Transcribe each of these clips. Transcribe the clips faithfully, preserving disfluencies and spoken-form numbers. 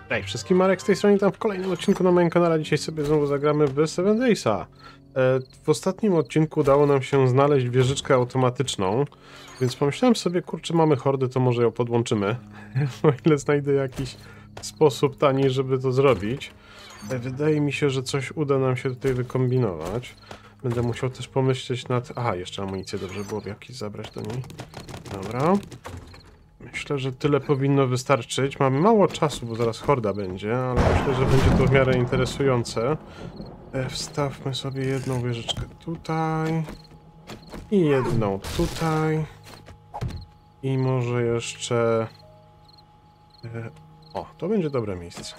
Hej wszystkim, Marek z tej strony, tam w kolejnym odcinku na moim kanale. Dzisiaj sobie znowu zagramy w Seven Daysa. W ostatnim odcinku udało nam się znaleźć wieżyczkę automatyczną, więc pomyślałem sobie, kurczę, mamy hordę, to może ją podłączymy. O ile znajdę jakiś sposób tani, żeby to zrobić. Wydaje mi się, że coś uda nam się tutaj wykombinować. Będę musiał też pomyśleć nad... Aha, jeszcze amunicję dobrze byłoby jakiś zabrać do niej. Dobra. Myślę, że tyle powinno wystarczyć. Mamy mało czasu, bo zaraz horda będzie, ale myślę, że będzie to w miarę interesujące. Wstawmy sobie jedną wieżyczkę tutaj. I jedną tutaj. I może jeszcze... O, to będzie dobre miejsce.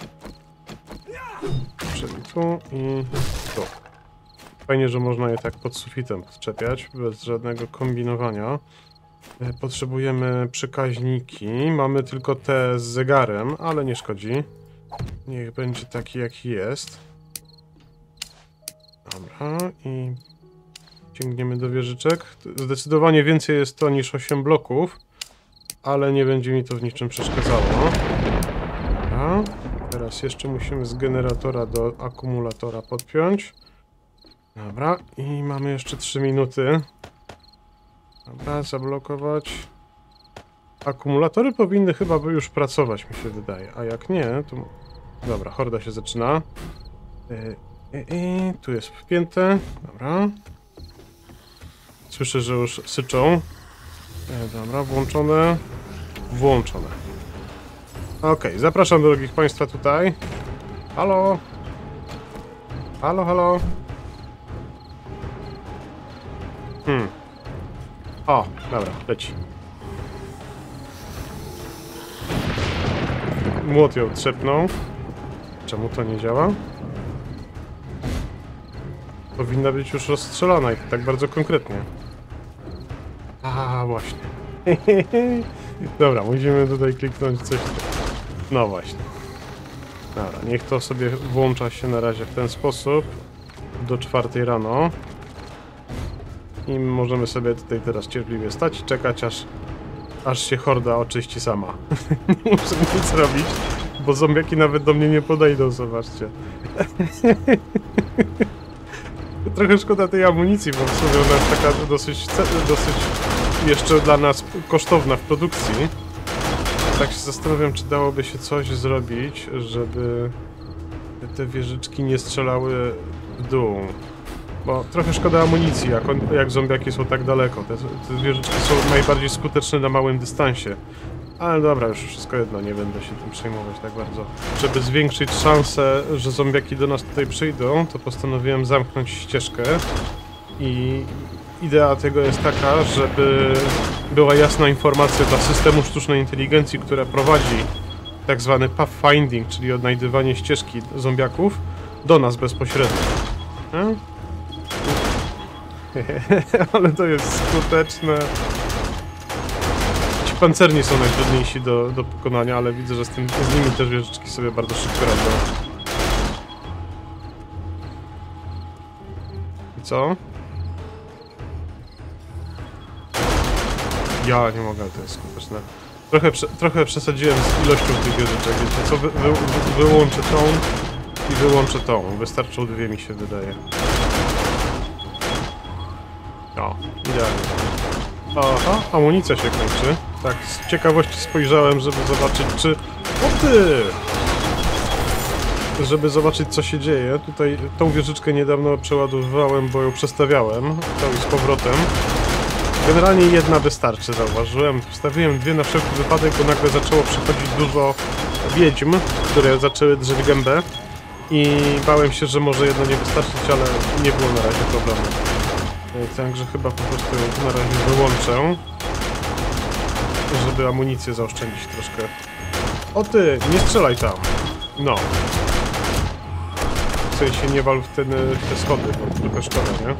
Czyli tu i tu. Fajnie, że można je tak pod sufitem podczepiać, bez żadnego kombinowania. Potrzebujemy przekaźniki. Mamy tylko te z zegarem, ale nie szkodzi. Niech będzie taki, jaki jest. Dobra, i sięgniemy do wieżyczek. Zdecydowanie więcej jest to niż osiem bloków, ale nie będzie mi to w niczym przeszkadzało. Dobra. Teraz jeszcze musimy z generatora do akumulatora podpiąć. Dobra, i mamy jeszcze trzy minuty. Dobra, zablokować. Akumulatory powinny chyba już pracować, mi się wydaje. A jak nie, to... Dobra, horda się zaczyna. I, i, i tu jest wpięte. Dobra. Słyszę, że już syczą. Dobra, włączone. Włączone. Ok, zapraszam drogich Państwa tutaj. Halo? Halo, halo? Hmm. O, dobra, leci. Młot ją trzepnął. Czemu to nie działa? Powinna być już rozstrzelana i to tak bardzo konkretnie. A, właśnie. Dobra, musimy tutaj kliknąć coś. No właśnie. Dobra, niech to sobie włącza się na razie w ten sposób. Do czwartej rano. I możemy sobie tutaj teraz cierpliwie stać i czekać, aż, aż się horda oczyści sama. Nie muszę nic robić, bo zombiaki nawet do mnie nie podejdą, zobaczcie. Trochę szkoda tej amunicji, bo w sumie ona jest taka dosyć, dosyć jeszcze dla nas kosztowna w produkcji. Tak się zastanawiam, czy dałoby się coś zrobić, żeby te wieżyczki nie strzelały w dół. Bo trochę szkoda amunicji, jak, on, jak zombiaki są tak daleko. Te, te wieżyczki są najbardziej skuteczne na małym dystansie. Ale dobra, już wszystko jedno, nie będę się tym przejmować tak bardzo. Żeby zwiększyć szansę, że zombiaki do nas tutaj przyjdą, to postanowiłem zamknąć ścieżkę. I idea tego jest taka, żeby była jasna informacja dla systemu sztucznej inteligencji, która prowadzi tak zwany pathfinding, czyli odnajdywanie ścieżki zombiaków, do nas bezpośrednio. Hmm? Ale to jest skuteczne. Ci pancerni są najtrudniejsi do, do pokonania, ale widzę, że z, tym, z nimi też wieżyczki sobie bardzo szybko radzą. I co? Ja nie mogę, to jest skuteczne. Trochę, prze, trochę przesadziłem z ilością tych wieżyczek, wiecie co? Wy, wy, wy, wyłączę tą i wyłączę tą. Wystarczą dwie, mi się wydaje. O, idealnie. Aha, amunicja się kończy. Tak, z ciekawości spojrzałem, żeby zobaczyć, czy... O ty! Żeby zobaczyć, co się dzieje. Tutaj tą wieżyczkę niedawno przeładowywałem, bo ją przestawiałem. To i z powrotem. Generalnie jedna wystarczy, zauważyłem. Wstawiłem dwie na wszelki wypadek, bo nagle zaczęło przychodzić dużo wiedźm, które zaczęły drzeć gębę. I bałem się, że może jedno nie wystarczyć, ale nie było na razie problemu. Także chyba po prostu ją na razie wyłączę, żeby amunicję zaoszczędzić troszkę. O ty, nie strzelaj tam! No. W sensie nie wal w, ten, w te schody, bo trochę szkoda, nie?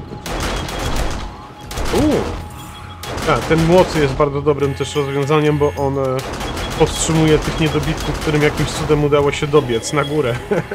Uuu! A, ten młot jest bardzo dobrym też rozwiązaniem, bo on e, powstrzymuje tych niedobitków, którym jakimś cudem udało się dobiec na górę.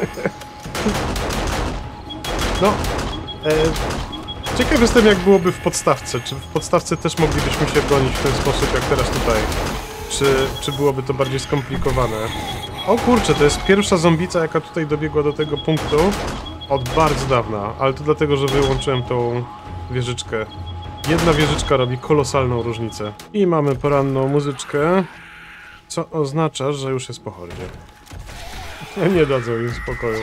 No. E, Ciekaw jestem, jak byłoby w podstawce. Czy w podstawce też moglibyśmy się bronić w ten sposób, jak teraz tutaj? Czy, czy byłoby to bardziej skomplikowane? O kurczę, to jest pierwsza zombica, jaka tutaj dobiegła do tego punktu od bardzo dawna, ale to dlatego, że wyłączyłem tą wieżyczkę. Jedna wieżyczka robi kolosalną różnicę. I mamy poranną muzyczkę, co oznacza, że już jest po hordzie. Nie dadzą im spokoju.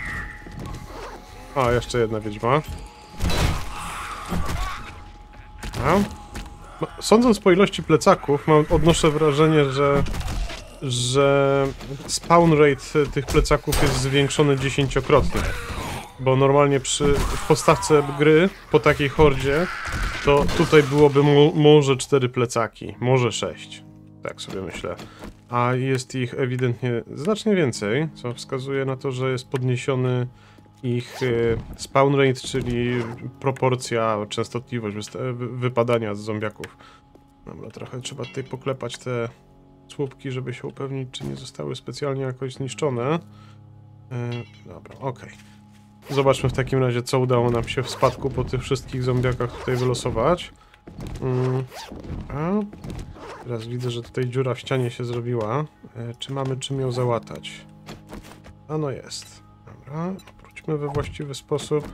A, jeszcze jedna wiedźma. A? No, sądząc po ilości plecaków, mam, odnoszę wrażenie, że że spawn rate tych plecaków jest zwiększony dziesięciokrotnie. Bo normalnie przy postawce gry, po takiej hordzie, to tutaj byłoby mo może cztery plecaki, może sześć. Tak sobie myślę. A jest ich ewidentnie znacznie więcej, co wskazuje na to, że jest podniesiony ich y, spawn rate, czyli proporcja, częstotliwość wypadania z zombiaków. Dobra, trochę trzeba tutaj poklepać te słupki, żeby się upewnić, czy nie zostały specjalnie jakoś zniszczone. Yy, dobra, okej. Okay. Zobaczmy w takim razie, co udało nam się w spadku po tych wszystkich zombiakach tutaj wylosować. Yy, a teraz widzę, że tutaj dziura w ścianie się zrobiła. Yy, czy mamy czym ją załatać? A no jest. Dobra, wróćmy we właściwy sposób.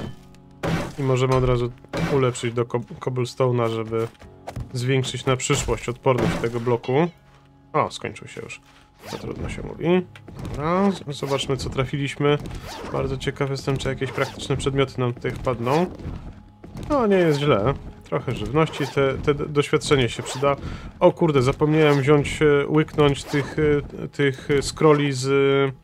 I możemy od razu ulepszyć do cobblestone'a, żeby zwiększyć na przyszłość odporność tego bloku. O, skończył się już. To trudno się mówi. Dobra, zobaczmy, co trafiliśmy. Bardzo ciekaw jestem, czy jakieś praktyczne przedmioty nam tutaj wpadną. No, nie jest źle. Trochę żywności, te, te doświadczenie się przyda. O kurde, zapomniałem wziąć, łyknąć tych, tych scrolli z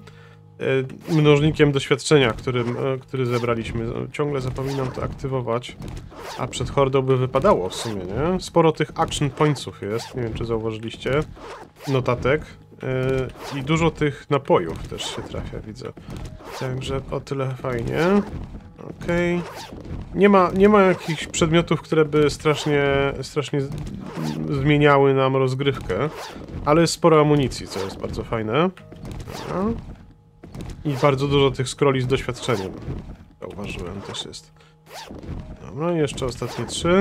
mnożnikiem doświadczenia, którym, który zebraliśmy. Ciągle zapominam to aktywować. A przed hordą by wypadało w sumie, nie? Sporo tych action pointsów jest, nie wiem, czy zauważyliście. Notatek. Yy, I dużo tych napojów też się trafia, widzę. Także o tyle fajnie. Okej. Okay. Nie ma, nie ma jakichś przedmiotów, które by strasznie, strasznie zmieniały nam rozgrywkę. Ale jest sporo amunicji, co jest bardzo fajne. Dobra. I bardzo dużo tych scrolli z doświadczeniem. Zauważyłem, też jest. Dobra, jeszcze ostatnie trzy.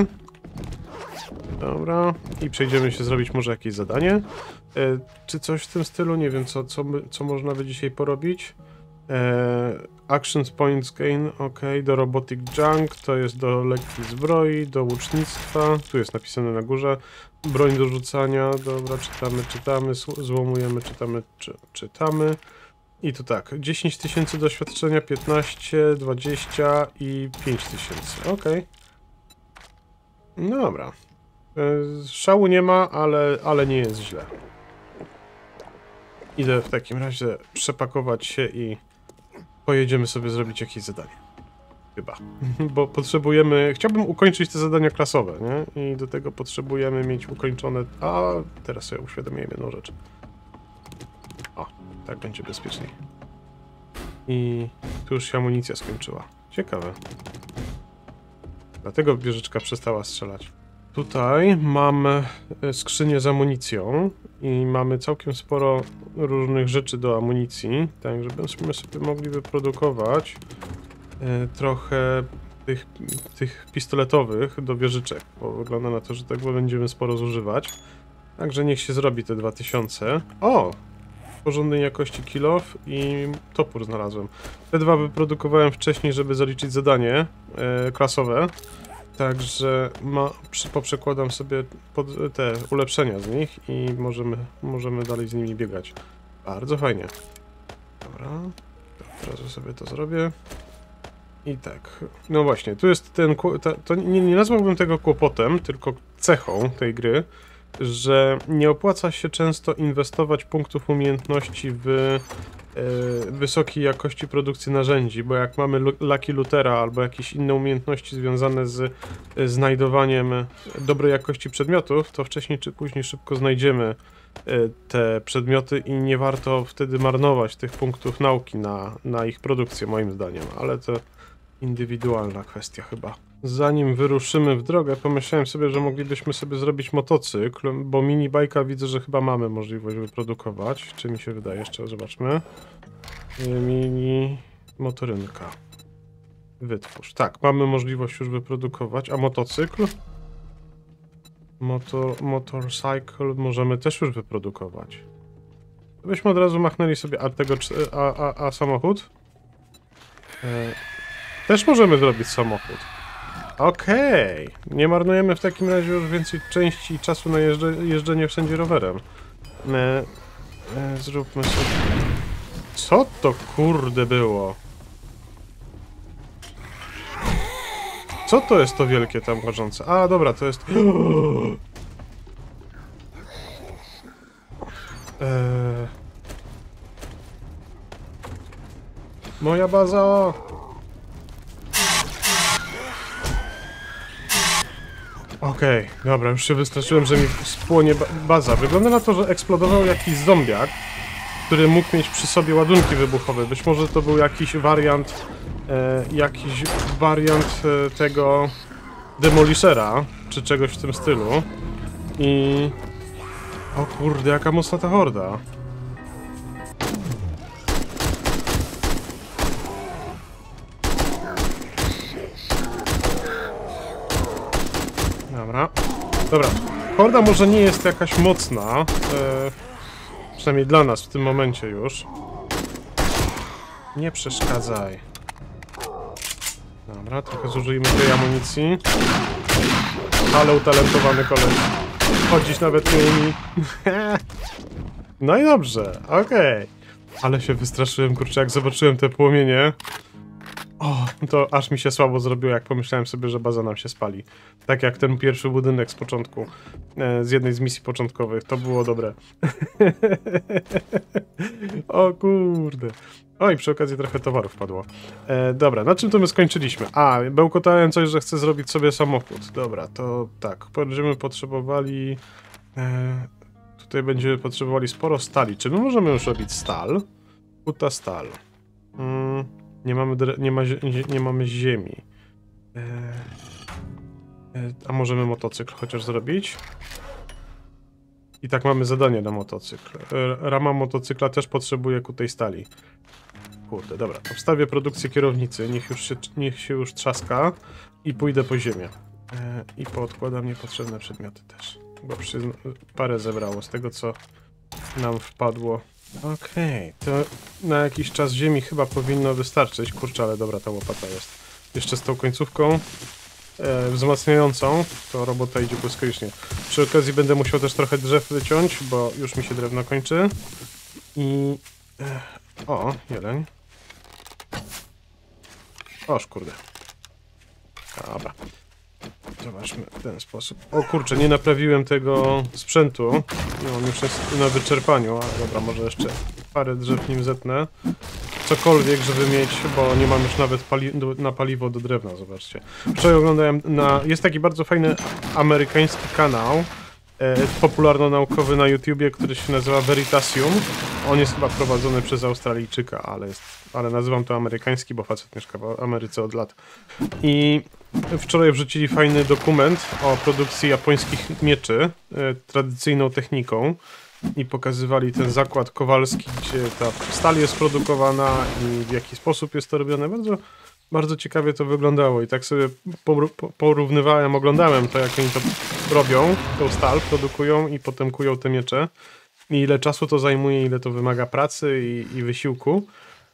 Dobra, i przejdziemy się zrobić może jakieś zadanie. E, czy coś w tym stylu? Nie wiem, co, co, by, co można by dzisiaj porobić. E, actions points gain, ok, do robotic junk, to jest do lekkiej zbroi, do łucznictwa, tu jest napisane na górze. Broń do rzucania, dobra, czytamy, czytamy, złomujemy, czytamy, czy, czytamy. I to tak, dziesięć tysięcy doświadczenia, piętnaście, dwadzieścia i pięć tysięcy, ok. No dobra. Szału nie ma, ale, ale nie jest źle. Idę w takim razie przepakować się i pojedziemy sobie zrobić jakieś zadanie. Chyba. Bo potrzebujemy... Chciałbym ukończyć te zadania klasowe, nie? I do tego potrzebujemy mieć ukończone... A teraz sobie uświadomiłem jedną rzecz. O, tak będzie bezpieczniej. I tu już się amunicja skończyła. Ciekawe. Dlatego wieżyczka przestała strzelać. Tutaj mamy skrzynię z amunicją i mamy całkiem sporo różnych rzeczy do amunicji, tak żebyśmy sobie mogli wyprodukować e, trochę tych, tych pistoletowych do wieżyczek, bo wygląda na to, że tego będziemy sporo zużywać. Także niech się zrobi te dwa tysiące. O! Porządnej jakości kill off i topór znalazłem. Te dwa wyprodukowałem wcześniej, żeby zaliczyć zadanie e, klasowe. Także ma, przy, poprzekładam sobie pod, te ulepszenia z nich i możemy, możemy dalej z nimi biegać. Bardzo fajnie. Dobra, teraz sobie to zrobię. I tak, no właśnie, tu jest ten, ta, to nie, nie nazwałbym tego kłopotem, tylko cechą tej gry, że nie opłaca się często inwestować punktów umiejętności w e, wysokiej jakości produkcji narzędzi, bo jak mamy Lucky Lootera albo jakieś inne umiejętności związane z e, znajdowaniem dobrej jakości przedmiotów, to wcześniej czy później szybko znajdziemy e, te przedmioty i nie warto wtedy marnować tych punktów nauki na, na ich produkcję, moim zdaniem, ale to indywidualna kwestia chyba. Zanim wyruszymy w drogę, pomyślałem sobie, że moglibyśmy sobie zrobić motocykl, bo mini bajka widzę, że chyba mamy możliwość wyprodukować. Czy mi się wydaje? Jeszcze zobaczmy. Mini motorynka. Wytwórz. Tak, mamy możliwość już wyprodukować. A motocykl? Motor, motorcycle możemy też już wyprodukować. Byśmy od razu machnęli sobie, a tego, a, a, a samochód? E, też możemy zrobić samochód. Okej, okay. Nie marnujemy w takim razie już więcej części i czasu na jeżdże, jeżdżenie wszędzie rowerem. E, e, zróbmy sobie... Co to kurde było? Co to jest to wielkie tam łażące? A, dobra, to jest... Eee... Moja baza! Okej, okay, dobra, już się wystraszyłem, że mi spłonie ba baza. Wygląda na to, że eksplodował jakiś zombiak, który mógł mieć przy sobie ładunki wybuchowe. Być może to był jakiś wariant, e, jakiś wariant e, tego demolishera, czy czegoś w tym stylu. I... O kurde, jaka mocna ta horda. Dobra. Dobra. Horda może nie jest jakaś mocna, e, przynajmniej dla nas w tym momencie już. Nie przeszkadzaj. Dobra, trochę zużyjmy tej amunicji. Ale utalentowany koleś. Chodzić nawet nie umie. No i dobrze, okej. Okay. Ale się wystraszyłem, kurczę, jak zobaczyłem te płomienie. O, to aż mi się słabo zrobiło, jak pomyślałem sobie, że baza nam się spali. Tak jak ten pierwszy budynek z początku. E, z jednej z misji początkowych. To było dobre. O kurde. O, i przy okazji trochę towarów padło. E, dobra, na czym to my skończyliśmy? A, bełkotałem coś, że chcę zrobić sobie samochód. Dobra, to tak. Będziemy potrzebowali... E, tutaj będziemy potrzebowali sporo stali. Czy my możemy już robić stal? Kuta stal. Mm, nie, mamy nie, ma nie mamy ziemi. E, e, a możemy motocykl chociaż zrobić? I tak mamy zadanie na motocykl. E, rama motocykla też potrzebuje kutej stali. Kurde, dobra, to wstawię produkcję kierownicy, niech już się, niech się już trzaska i pójdę po ziemię. E, I poodkładam niepotrzebne przedmioty też, bo przyzna, parę zebrało z tego, co nam wpadło. Okej, okay, to na jakiś czas ziemi chyba powinno wystarczyć. Kurczę, ale dobra, ta łopata jest. Jeszcze z tą końcówką e, wzmacniającą, to robota idzie błyskawicznie. Przy okazji będę musiał też trochę drzew wyciąć, bo już mi się drewno kończy. I... E, o, jeleń. Oż kurde. Dobra. Zobaczmy w ten sposób. O kurczę, nie naprawiłem tego sprzętu. No, on już jest na wyczerpaniu, ale dobra, może jeszcze parę drzew nim zetnę. Cokolwiek, żeby mieć, bo nie mam już nawet pali na paliwo do drewna, zobaczcie. Wczoraj oglądałem na... Jest taki bardzo fajny amerykański kanał, e, popularno-naukowy na YouTubie, który się nazywa Veritasium. On jest chyba prowadzony przez Australijczyka, ale, jest, ale nazywam to amerykański, bo facet mieszka w Ameryce od lat. I wczoraj wrzucili fajny dokument o produkcji japońskich mieczy, e, tradycyjną techniką. I pokazywali ten zakład kowalski, gdzie ta stal jest produkowana i w jaki sposób jest to robione. Bardzo, bardzo ciekawie to wyglądało i tak sobie porównywałem, oglądałem to, jak oni to robią, tą stal produkują i potem kują te miecze. I ile czasu to zajmuje, ile to wymaga pracy i, i wysiłku.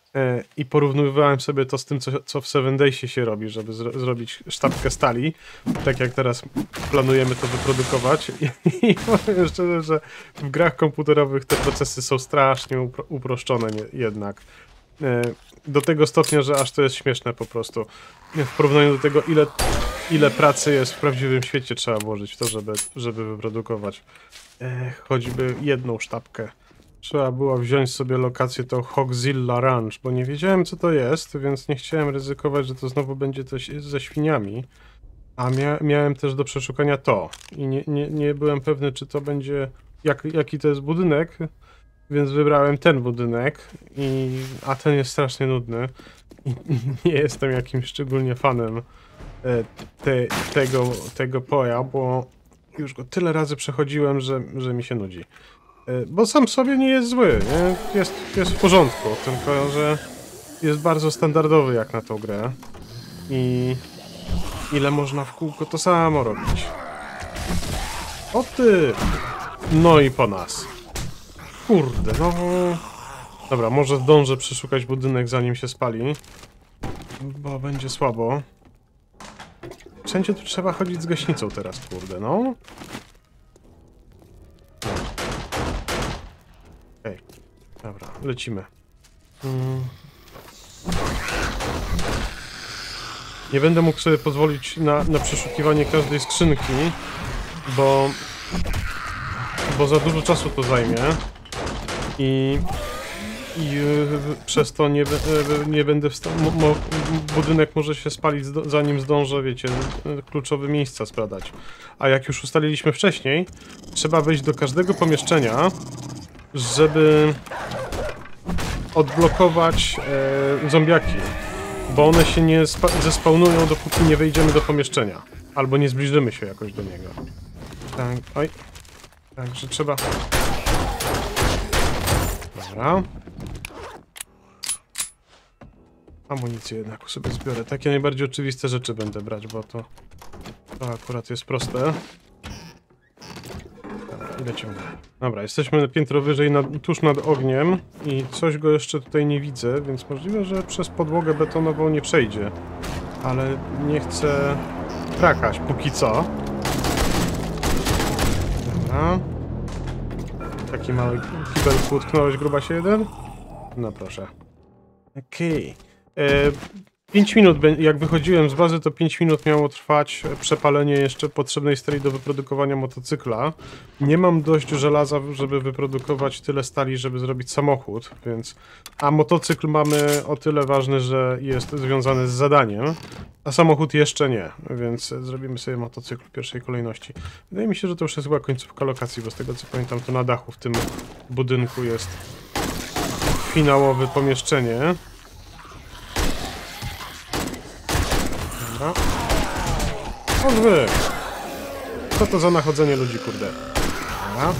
I porównywałem sobie to z tym, co, co w Seven Daysie się robi, żeby zro zrobić sztabkę stali. Tak jak teraz planujemy to wyprodukować. I, i powiem szczerze, że w grach komputerowych te procesy są strasznie upro uproszczone nie, jednak. E, do tego stopnia, że aż to jest śmieszne po prostu. W porównaniu do tego, ile, ile pracy jest w prawdziwym świecie trzeba włożyć w to, żeby, żeby wyprodukować e, choćby jedną sztabkę. Trzeba było wziąć sobie lokację tą Hogzilla Ranch, bo nie wiedziałem, co to jest, więc nie chciałem ryzykować, że to znowu będzie coś ze świniami. A mia miałem też do przeszukania to. I nie, nie, nie byłem pewny, czy to będzie... Jak, jaki to jest budynek, więc wybrałem ten budynek. I, a ten jest strasznie nudny. I nie jestem jakimś szczególnie fanem e, te, tego, tego poja, bo już go tyle razy przechodziłem, że, że mi się nudzi. Bo sam sobie nie jest zły, nie? Jest, jest w porządku, tylko że jest bardzo standardowy jak na tą grę. I ile można w kółko to samo robić. O ty! No i po nas. Kurde, no... Dobra, może zdążę przeszukać budynek zanim się spali. Bo będzie słabo. Wszędzie tu trzeba chodzić z gaśnicą teraz, kurde, no. Okej, okay. Dobra, lecimy. Hmm. Nie będę mógł sobie pozwolić na, na przeszukiwanie każdej skrzynki, bo... bo za dużo czasu to zajmie. I... I yy, przez to nie, yy, nie będę w stanie... Budynek może się spalić, zanim zdążę, wiecie, kluczowe miejsca zbadać. A jak już ustaliliśmy wcześniej, trzeba wejść do każdego pomieszczenia, żeby odblokować yy, zombiaki. Bo one się nie zespawnują, dopóki nie wejdziemy do pomieszczenia. Albo nie zbliżymy się jakoś do niego. Tak, oj. Także trzeba... Dobra. Amunicję jednak sobie zbiorę. Takie najbardziej oczywiste rzeczy będę brać, bo to... To akurat jest proste. Dobra, i lecimy. Dobra, jesteśmy piętro wyżej, nad, tuż nad ogniem i coś go jeszcze tutaj nie widzę, więc możliwe, że przez podłogę betonową nie przejdzie. Ale nie chcę krakać póki co. Dobra. Taki mały kibelku utknąłeś, grubasie jeden? No proszę. Okej. Okay. pięć minut, jak wychodziłem z bazy, to pięć minut miało trwać przepalenie jeszcze potrzebnej stali do wyprodukowania motocykla. Nie mam dość żelaza, żeby wyprodukować tyle stali, żeby zrobić samochód, więc... A motocykl mamy o tyle ważny, że jest związany z zadaniem, a samochód jeszcze nie, więc zrobimy sobie motocykl w pierwszej kolejności. Wydaje mi się, że to już jest chyba końcówka lokacji, bo z tego co pamiętam, to na dachu w tym budynku jest finałowe pomieszczenie. Dobra. Odwy! Co to za nachodzenie ludzi, kurde? Dobra.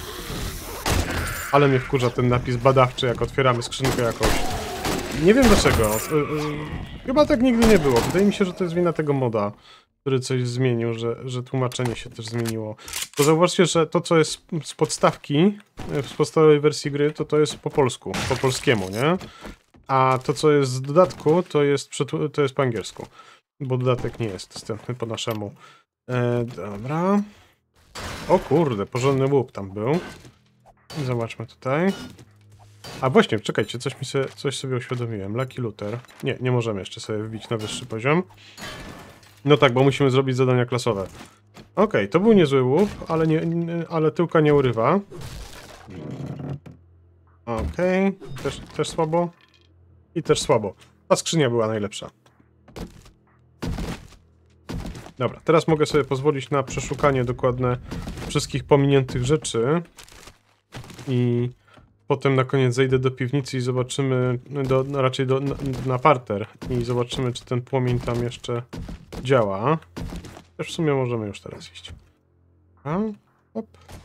Ale mnie wkurza ten napis badawczy, jak otwieramy skrzynkę jakąś. Nie wiem dlaczego. Chyba tak nigdy nie było. Wydaje mi się, że to jest wina tego moda, który coś zmienił, że, że tłumaczenie się też zmieniło. Bo zauważcie, że to, co jest z podstawki, w podstawowej wersji gry, to to jest po polsku, po polskiemu, nie? A to, co jest z dodatku, to jest, to jest po angielsku. Bo dodatek nie jest dostępny po naszemu. E, dobra. O kurde, porządny łup tam był. Zobaczmy tutaj. A właśnie, czekajcie, coś mi sobie, coś sobie uświadomiłem. Lucky Looter. Nie, nie możemy jeszcze sobie wbić na wyższy poziom. No tak, bo musimy zrobić zadania klasowe. Okej, okay, to był niezły łup, ale, nie, nie, ale tyłka nie urywa. Okej, okay. też, też słabo. I też słabo. Ta skrzynia była najlepsza. Dobra, teraz mogę sobie pozwolić na przeszukanie dokładne wszystkich pominiętych rzeczy. I potem na koniec zejdę do piwnicy i zobaczymy, do, no raczej do, na, na parter i zobaczymy, czy ten płomień tam jeszcze działa. Też w sumie możemy już teraz iść. A, hop.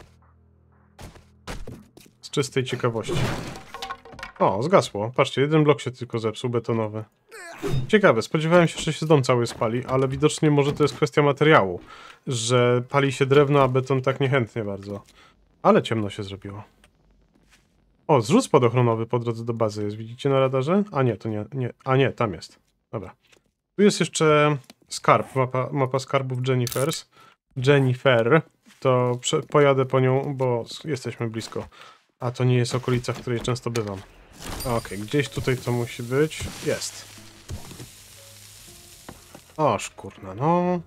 Z czystej ciekawości. O, zgasło. Patrzcie, jeden blok się tylko zepsuł, betonowy. Ciekawe, spodziewałem się, że się dom cały spali, ale widocznie może to jest kwestia materiału, że pali się drewno, a beton tak niechętnie bardzo. Ale ciemno się zrobiło. O, zrzut spadochronowy po drodze do bazy jest, widzicie na radarze? A nie, to nie, nie, a nie, tam jest. Dobra. Tu jest jeszcze skarb, mapa, mapa skarbów Jennifer's. Jennifer, to pojadę po nią, bo jesteśmy blisko. A to nie jest okolica, w której często bywam. Okej, okay, gdzieś tutaj to musi być. Jest. O, szkurna, no.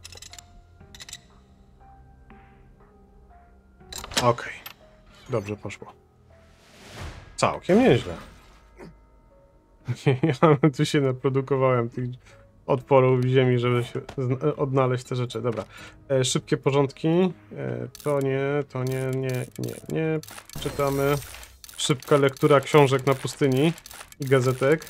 Okej. Okay. Dobrze poszło. Całkiem nieźle. Ja tu się naprodukowałem tych odporów w ziemi, żeby się odnaleźć te rzeczy. Dobra. E, szybkie porządki. E, to nie, to nie, nie, nie, nie. Czytamy. Szybka lektura książek na pustyni i gazetek.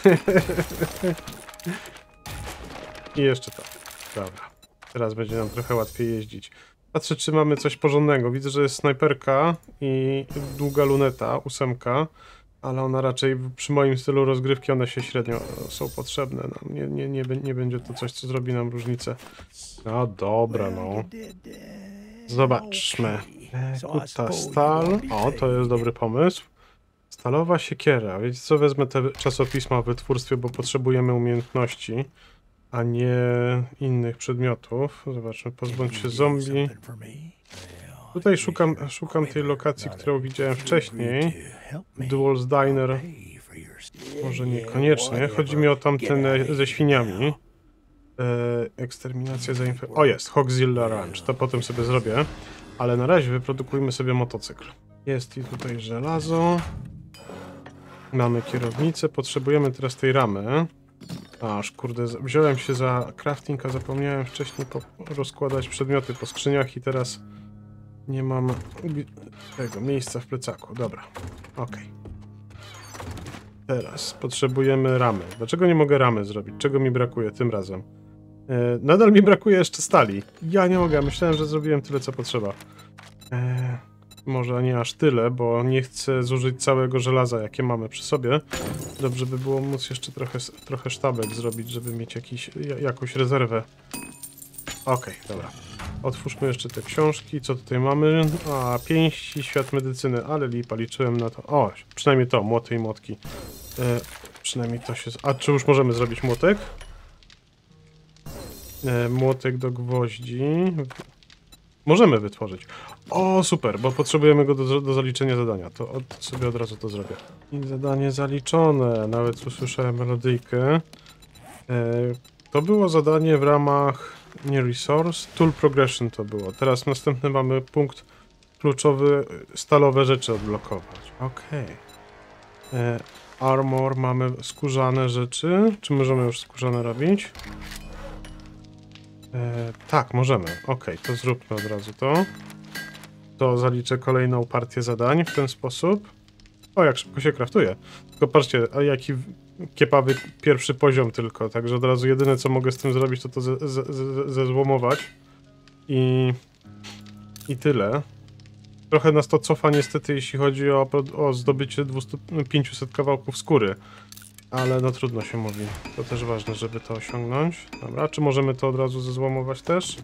I jeszcze to. Dobra. Teraz będzie nam trochę łatwiej jeździć. Patrzę, czy mamy coś porządnego. Widzę, że jest snajperka i długa luneta, ósemka, ale ona raczej przy moim stylu rozgrywki one się średnio są potrzebne. No, nie, nie, nie, nie będzie to coś, co zrobi nam różnicę. No dobra, no. Zobaczmy. E, kuta stal. O, to jest dobry pomysł. Stalowa siekiera. Wiecie co, wezmę te czasopisma o wytwórstwie, bo potrzebujemy umiejętności, a nie innych przedmiotów. Zobaczmy, pozbądź się zombie. Tutaj szukam, szukam tej lokacji, którą widziałem wcześniej. Dual's Diner. Może niekoniecznie. Chodzi mi o tamten ze świniami. E, eksterminacja za inf... O, jest! Hogzilla Ranch. To potem sobie zrobię. Ale na razie wyprodukujmy sobie motocykl. Jest i tutaj żelazo. Mamy kierownicę. Potrzebujemy teraz tej ramy. Aż kurde, wziąłem się za crafting, a zapomniałem wcześniej rozkładać przedmioty po skrzyniach i teraz nie mam tego miejsca w plecaku. Dobra, ok. Teraz potrzebujemy ramy. Dlaczego nie mogę ramy zrobić? Czego mi brakuje tym razem? E, nadal mi brakuje jeszcze stali. Ja nie mogę, myślałem, że zrobiłem tyle, co potrzeba. E, może nie aż tyle, bo nie chcę zużyć całego żelaza, jakie mamy przy sobie. Dobrze by było móc jeszcze trochę, trochę sztabek zrobić, żeby mieć jakiś, jakąś rezerwę. Okej, dobra. Otwórzmy jeszcze te książki. Co tutaj mamy? A, pięści, świat medycyny, ale lipa, liczyłem na to. O, przynajmniej to, młoty i młotki. E, przynajmniej to się... A czy już możemy zrobić młotek? E, młotek do gwoździ. Możemy wytworzyć. O, super, bo potrzebujemy go do, do zaliczenia zadania. To od, sobie od razu to zrobię. I zadanie zaliczone. Nawet usłyszałem melodyjkę. E, to było zadanie w ramach... Nie resource, tool progression to było. Teraz następny mamy punkt kluczowy, stalowe rzeczy odblokować. Okej. Okay. Armor, mamy skórzane rzeczy. Czy możemy już skórzane robić? E, tak, możemy. Okej, okay, to zróbmy od razu to. To zaliczę kolejną partię zadań w ten sposób. O, jak szybko się kraftuje. Tylko patrzcie, a jaki kiepawy pierwszy poziom tylko, także od razu jedyne, co mogę z tym zrobić, to to zezłomować. I... I tyle. Trochę nas to cofa niestety, jeśli chodzi o, o zdobycie dwieście pięćset kawałków skóry. Ale no trudno się mówi. To też ważne, żeby to osiągnąć. Dobra, czy możemy to od razu zezłomować też?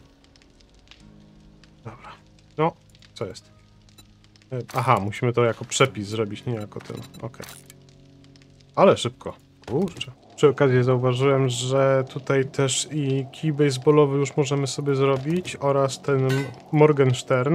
Dobra. No, co jest? Aha, musimy to jako przepis zrobić, nie jako ten. Okej. Okay. Ale szybko. Kurczę. Przy okazji zauważyłem, że tutaj też i kij baseballowy już możemy sobie zrobić oraz ten Morgenstern.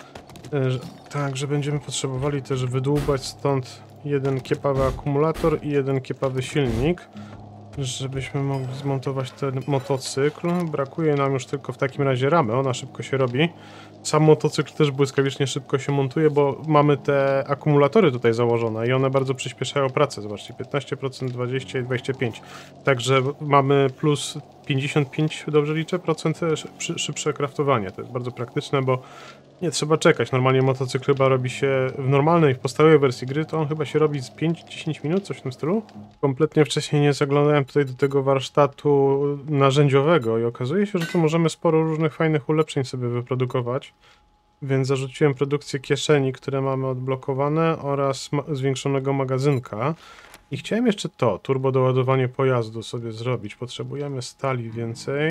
Także będziemy potrzebowali też wydłubać stąd jeden kiepawy akumulator i jeden kiepawy silnik, żebyśmy mogli zmontować ten motocykl. Brakuje nam już tylko w takim razie ramy, ona szybko się robi. Sam motocykl też błyskawicznie szybko się montuje, bo mamy te akumulatory tutaj założone i one bardzo przyspieszają pracę. Zobaczcie, piętnaście procent, dwadzieścia procent i dwadzieścia pięć procent. Także mamy plus pięćdziesiąt pięć, dobrze liczę, procent szybsze kraftowanie. To jest bardzo praktyczne, bo nie trzeba czekać. Normalnie motocykl chyba robi się w normalnej, w podstawowej wersji gry, to on chyba się robi z pięć do dziesięciu minut, coś w tym stylu. Kompletnie wcześniej nie zaglądałem tutaj do tego warsztatu narzędziowego i okazuje się, że tu możemy sporo różnych fajnych ulepszeń sobie wyprodukować. Więc zarzuciłem produkcję kieszeni, które mamy odblokowane oraz ma zwiększonego magazynka. I chciałem jeszcze to, turbo doładowanie pojazdu sobie zrobić. Potrzebujemy stali więcej.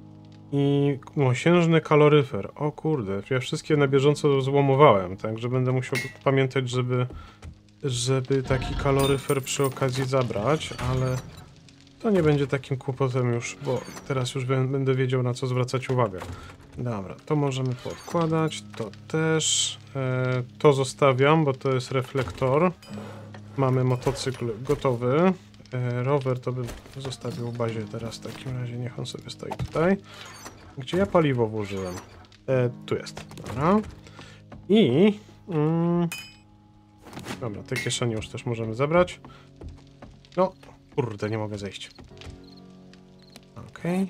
I mosiężny kaloryfer. O kurde, ja wszystkie na bieżąco złomowałem, także będę musiał pamiętać, żeby, żeby taki kaloryfer przy okazji zabrać, ale to nie będzie takim kłopotem już, bo teraz już będę wiedział, na co zwracać uwagę. Dobra, to możemy podkładać, to też. E, to zostawiam, bo to jest reflektor. Mamy motocykl gotowy. E, rower to bym zostawił w bazie teraz w takim razie, niech on sobie stoi tutaj. Gdzie ja paliwo włożyłem? E, tu jest, dobra. I... Mm, dobra, te kieszenie już też możemy zabrać. No, kurde, nie mogę zejść. Okej.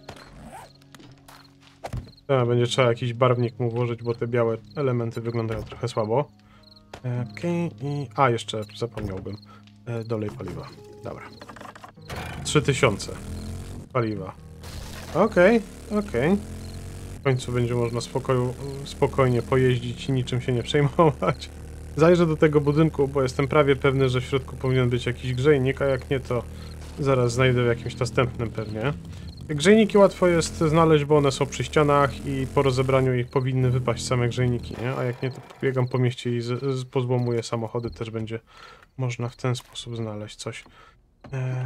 Okay. Będzie trzeba jakiś barwnik mu włożyć, bo te białe elementy wyglądają trochę słabo. Okej, okay. I... A, jeszcze zapomniałbym. E, dolej paliwa. Dobra. trzy tysiące paliwa. Okej, okay, okej. Okay. W końcu będzie można spokoju, spokojnie pojeździć i niczym się nie przejmować. Zajrzę do tego budynku, bo jestem prawie pewny, że w środku powinien być jakiś grzejnik, a jak nie, to zaraz znajdę w jakimś następnym pewnie. Grzejniki łatwo jest znaleźć, bo one są przy ścianach i po rozebraniu ich powinny wypaść same grzejniki, nie? A jak nie, to pobiegam po mieście i z, z, pozłomuję samochody, też będzie można w ten sposób znaleźć coś. Eee...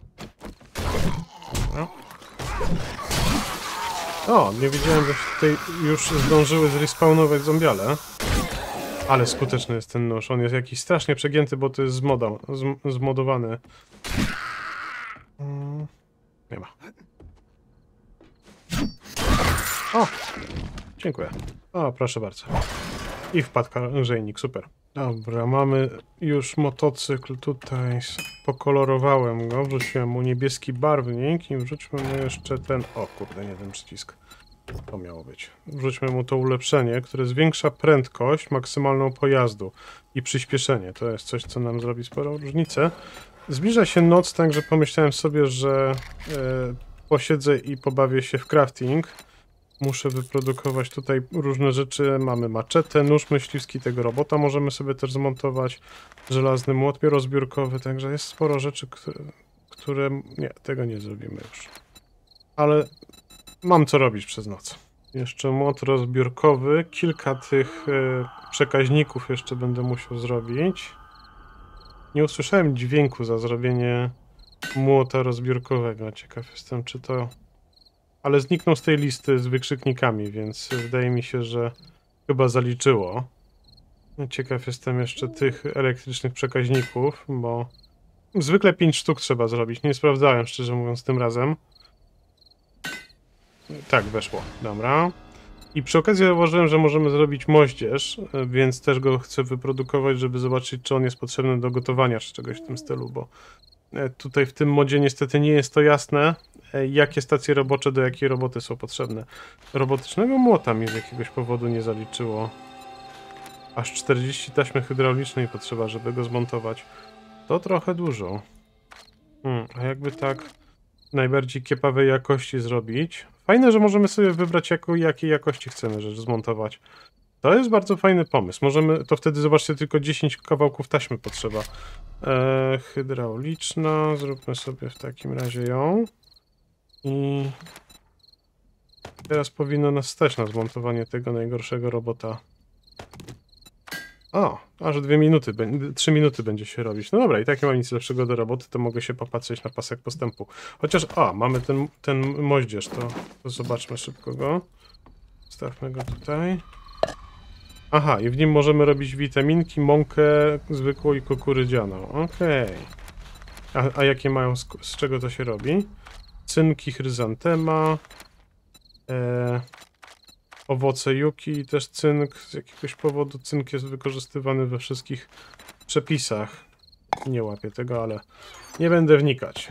No. O, nie wiedziałem, że tutaj już zdążyły zrespawnować zombiale. Ale skuteczny jest ten nóż. On jest jakiś strasznie przegięty, bo to jest zmoda, z, zmodowany. Hmm. Nie ma. O! Dziękuję. O, proszę bardzo. I wpadł grzejnik, super. Dobra, mamy już motocykl tutaj. Pokolorowałem go, wrzuciłem mu niebieski barwnik i wrzućmy mu jeszcze ten... O kurde, nie ten przycisk. To miało być. Wrzućmy mu to ulepszenie, które zwiększa prędkość maksymalną pojazdu i przyspieszenie. To jest coś, co nam zrobi sporą różnicę. Zbliża się noc, także pomyślałem sobie, że e, posiedzę i pobawię się w crafting. Muszę wyprodukować tutaj różne rzeczy. Mamy maczetę, nóż myśliwski, tego robota możemy sobie też zmontować. Żelazny młot rozbiórkowy, także jest sporo rzeczy, które, które... Nie, tego nie zrobimy już. Ale mam co robić przez noc. Jeszcze młot rozbiórkowy. Kilka tych e, przekaźników jeszcze będę musiał zrobić. Nie usłyszałem dźwięku za zrobienie młota rozbiórkowego. Ciekaw jestem, czy to... Ale zniknął z tej listy z wykrzyknikami, więc wydaje mi się, że chyba zaliczyło. Ciekaw jestem jeszcze tych elektrycznych przekaźników, bo zwykle pięć sztuk trzeba zrobić. Nie sprawdzałem, szczerze mówiąc, tym razem. Tak, weszło. Dobra. I przy okazji zauważyłem, że możemy zrobić moździerz, więc też go chcę wyprodukować, żeby zobaczyć, czy on jest potrzebny do gotowania, czy czegoś w tym stylu, bo tutaj w tym modzie niestety nie jest to jasne, jakie stacje robocze do jakiej roboty są potrzebne. Robotycznego młota mi z jakiegoś powodu nie zaliczyło. Aż czterdzieści taśmy hydraulicznej potrzeba, żeby go zmontować. To trochę dużo. Hmm, a jakby tak najbardziej kiepawej jakości zrobić? Fajne, że możemy sobie wybrać, jako, jakiej jakości chcemy rzecz zmontować. To jest bardzo fajny pomysł. Możemy, to wtedy zobaczcie, tylko dziesięć kawałków taśmy potrzeba. Eee, hydrauliczna, zróbmy sobie w takim razie ją. I teraz powinno nas stać na zmontowanie tego najgorszego robota. O, aż dwie minuty, trzy minuty będzie się robić. No dobra, i tak nie mam nic lepszego do roboty, to mogę się popatrzeć na pasek postępu. Chociaż, a, mamy ten, ten moździerz, to, to zobaczmy szybko go. Stawmy go tutaj. Aha, i w nim możemy robić witaminki, mąkę zwykłą i kukurydzianą. Okej. Okay. A, a jakie mają, z, z czego to się robi? Cynki chryzantema. E, owoce yuki i też cynk. Z jakiegoś powodu cynk jest wykorzystywany we wszystkich przepisach. Nie łapię tego, ale nie będę wnikać.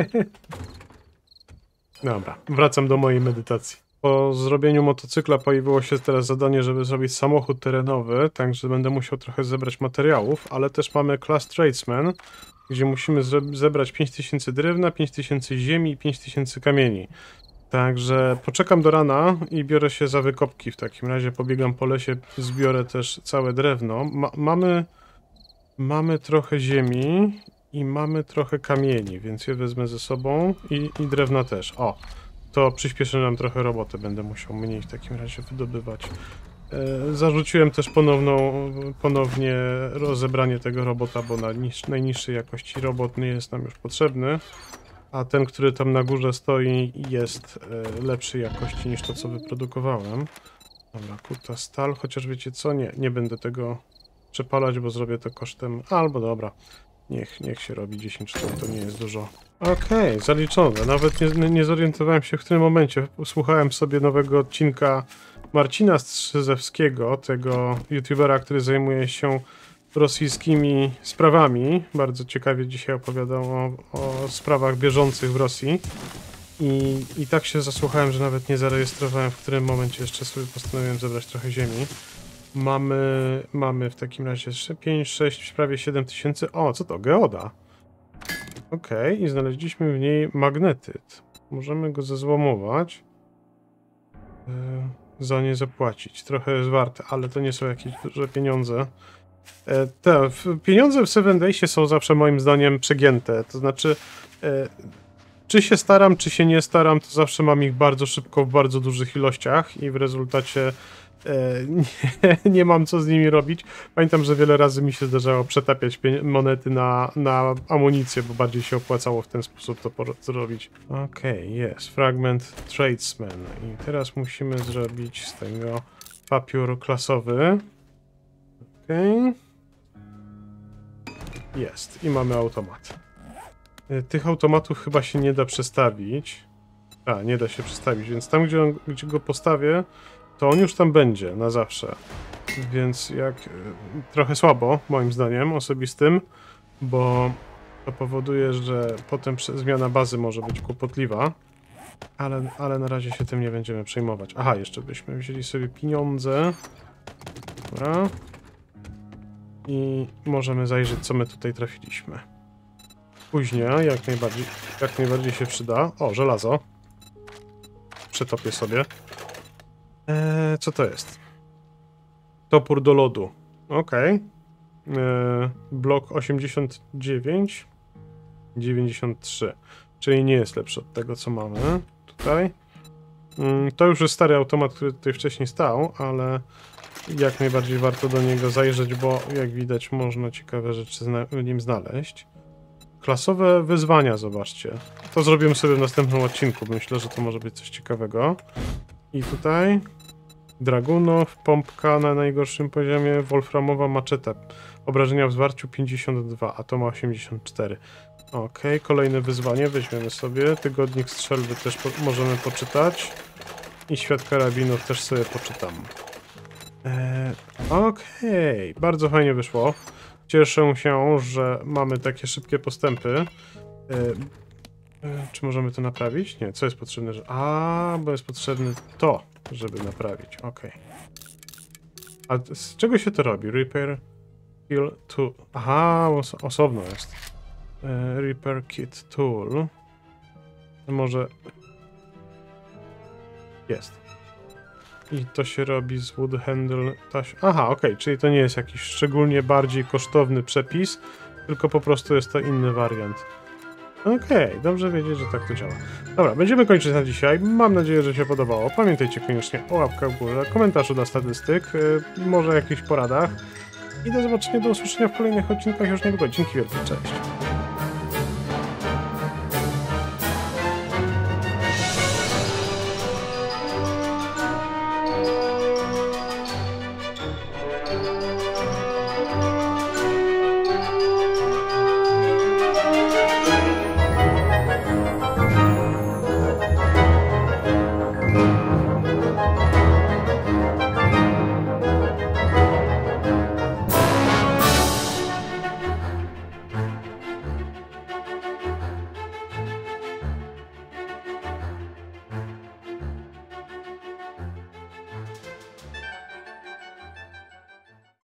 Dobra, wracam do mojej medytacji. Po zrobieniu motocykla pojawiło się teraz zadanie, żeby zrobić samochód terenowy, także będę musiał trochę zebrać materiałów, ale też mamy Class Tradesman, gdzie musimy zebrać pięć tysięcy drewna, pięć tysięcy ziemi i pięć tysięcy kamieni. Także poczekam do rana i biorę się za wykopki. W takim razie pobiegam po lesie, zbiorę też całe drewno. Ma mamy, mamy trochę ziemi i mamy trochę kamieni, więc je wezmę ze sobą i, i drewna też. O! To przyspieszy nam trochę roboty, będę musiał mniej w takim razie wydobywać. E, zarzuciłem też ponowną, ponownie rozebranie tego robota, bo na niż, najniższej jakości robot nie jest nam już potrzebny, a ten, który tam na górze stoi, jest e, lepszej jakości niż to, co wyprodukowałem. Dobra, kuta stal, chociaż wiecie co, nie, nie będę tego przepalać, bo zrobię to kosztem, albo dobra, niech, niech się robi dziesięć sztuk, to nie jest dużo. Okej, okay, zaliczone. Nawet nie, nie zorientowałem się w tym momencie. Słuchałem sobie nowego odcinka Marcina Strzyzewskiego, tego youtubera, który zajmuje się rosyjskimi sprawami. Bardzo ciekawie dzisiaj opowiadał o, o sprawach bieżących w Rosji. I, I tak się zasłuchałem, że nawet nie zarejestrowałem, w którym momencie jeszcze sobie postanowiłem zebrać trochę ziemi. Mamy, mamy w takim razie pięć, sześć, prawie siedem tysięcy. O, co to? Geoda. Okej, okay, i znaleźliśmy w niej magnetyt. Możemy go zezłomować. Yy, za nie zapłacić. Trochę jest warte, ale to nie są jakieś duże pieniądze. E, te pieniądze w Seven Daysie są zawsze moim zdaniem przegięte. To znaczy, e, czy się staram, czy się nie staram, to zawsze mam ich bardzo szybko w bardzo dużych ilościach i w rezultacie e, nie, nie mam co z nimi robić. Pamiętam, że wiele razy mi się zdarzało przetapiać monety na, na amunicję, bo bardziej się opłacało w ten sposób to zrobić. Okej, okay, jest. Fragment Tradesman. I teraz musimy zrobić z tego papier klasowy. Okej. Okay. Jest. I mamy automat. Tych automatów chyba się nie da przestawić. A, nie da się przestawić, więc tam, gdzie, on, gdzie go postawię, to on już tam będzie na zawsze. Więc jak... trochę słabo, moim zdaniem, osobistym, bo to powoduje, że potem zmiana bazy może być kłopotliwa, ale, ale na razie się tym nie będziemy przejmować. Aha, jeszcze byśmy wzięli sobie pieniądze. Dobra. I możemy zajrzeć, co my tutaj trafiliśmy. Później, jak najbardziej, jak najbardziej się przyda. O, żelazo. Przetopię sobie. Eee, co to jest? Topór do lodu. Okej. Okay. Eee, blok osiemdziesiąt dziewięć. dziewięćdziesiąt trzy. Czyli nie jest lepszy od tego, co mamy tutaj. Eee, to już jest stary automat, który tutaj wcześniej stał, ale jak najbardziej warto do niego zajrzeć, bo jak widać można ciekawe rzeczy w nim znaleźć. Klasowe wyzwania, zobaczcie. To zrobimy sobie w następnym odcinku. Myślę, że to może być coś ciekawego. I tutaj Dragunow, pompka na najgorszym poziomie, wolframowa maczeta. Obrażenia w zwarciu pięćdziesiąt dwa, a to ma osiemdziesiąt cztery. Ok, kolejne wyzwanie weźmiemy sobie. Tygodnik strzelby też po możemy poczytać. I świat karabinów też sobie poczytam. Eee, Okej, okay. Bardzo fajnie wyszło. Cieszę się, że mamy takie szybkie postępy. E, e, czy możemy to naprawić? Nie, co jest potrzebne? Że... A, bo jest potrzebne to, żeby naprawić. Ok. A z czego się to robi? Repair Kill Tool. Aha, os osobno jest. E, repair Kit Tool. Może... Jest. I to się robi z wood handle taś... Aha, okej, okay, czyli to nie jest jakiś szczególnie bardziej kosztowny przepis, tylko po prostu jest to inny wariant. Okej, okay, dobrze wiedzieć, że tak to działa. Dobra, będziemy kończyć na dzisiaj. Mam nadzieję, że się podobało. Pamiętajcie koniecznie o łapkach w górze, komentarzu dla statystyk, yy, może jakichś poradach. I do zobaczenia, do usłyszenia w kolejnych odcinkach już niedługo. Dzięki wielkie, cześć.